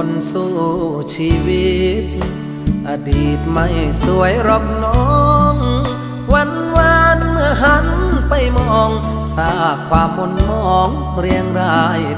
นสู้ชีวิตอดีตไม่สวยหรอกน้องวันวานเมื่อหันไปมองซากความมนมองเรียงราย